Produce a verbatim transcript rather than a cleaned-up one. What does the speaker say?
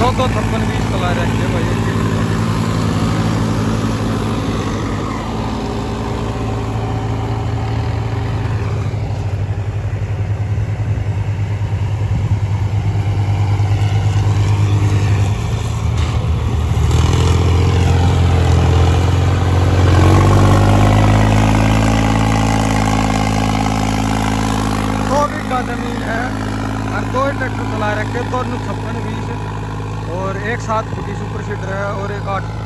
दो दो छप्पन बीस चला रखे भाई। जमीन है और दो ट्रैक्टर चला रखे, दोनों छप्पन बीस और एक सात फुटी सुपर सीडर है और एक आठ